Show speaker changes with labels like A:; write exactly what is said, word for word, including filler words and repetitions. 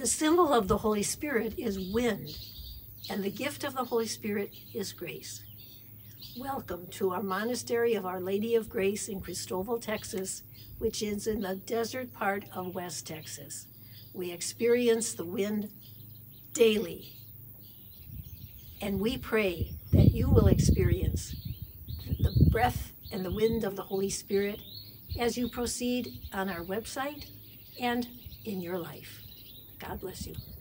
A: The symbol of the Holy Spirit is wind, and the gift of the Holy Spirit is grace. Welcome to our monastery of Our Lady of Grace in Christoval, Texas, which is in the desert part of West Texas. We experience the wind daily, and we pray that you will experience the breath and the wind of the Holy Spirit as you proceed on our website and in your life. God bless you.